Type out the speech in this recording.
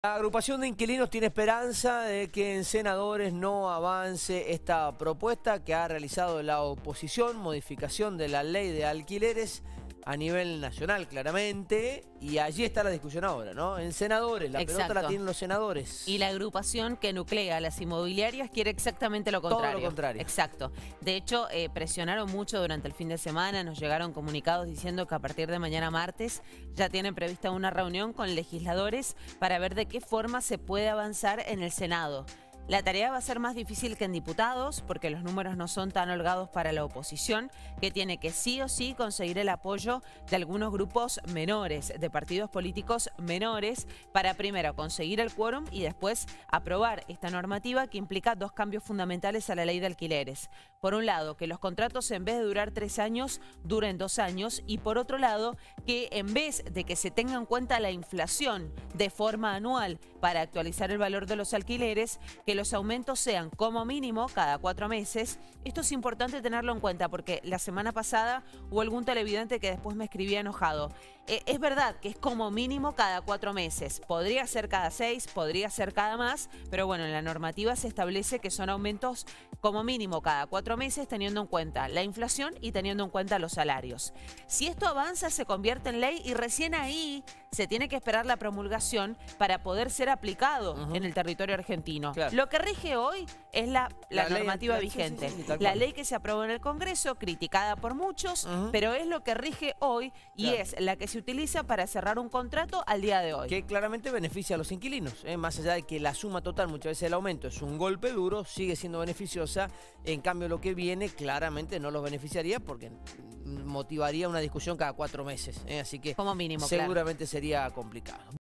La agrupación de inquilinos tiene esperanza de que en senadores no avance esta propuesta que ha realizado la oposición, modificación de la ley de alquileres a nivel nacional claramente, y allí está la discusión ahora, ¿no? En senadores, la pelota la tienen los senadores. Y la agrupación que nuclea a las inmobiliarias quiere exactamente lo contrario. Todo lo contrario. Exacto. De hecho, presionaron mucho durante el fin de semana, nos llegaron comunicados diciendo que a partir de mañana martes ya tienen prevista una reunión con legisladores para ver de qué forma se puede avanzar en el Senado. La tarea va a ser más difícil que en diputados porque los números no son tan holgados para la oposición, que tiene que sí o sí conseguir el apoyo de algunos grupos menores, de partidos políticos menores, para primero conseguir el quórum y después aprobar esta normativa que implica dos cambios fundamentales a la ley de alquileres. Por un lado, que los contratos en vez de durar 3 años, duren 2 años, y por otro lado, que en vez de que se tenga en cuenta la inflación de forma anual para actualizar el valor de los alquileres, que los aumentos sean como mínimo cada 4 meses. Esto es importante tenerlo en cuenta porque la semana pasada hubo algún televidente que después me escribía enojado. Es verdad que es como mínimo cada 4 meses. Podría ser cada 6, podría ser cada más, pero bueno, en la normativa se establece que son aumentos como mínimo cada 4 meses teniendo en cuenta la inflación y teniendo en cuenta los salarios. Si esto avanza, se convierte en ley y recién ahí se tiene que esperar la promulgación para poder ser aplicado en el territorio argentino. Claro. Lo que rige hoy es la normativa vigente. Sí, la ley que se aprobó en el Congreso, criticada por muchos, pero es lo que rige hoy y es la que se utiliza para cerrar un contrato al día de hoy. Que claramente beneficia a los inquilinos, más allá de que la suma total, muchas veces el aumento es un golpe duro, sigue siendo beneficiosa. En cambio, lo que viene claramente no los beneficiaría porque motivaría una discusión cada 4 meses. Así que como mínimo, seguramente sería complicado.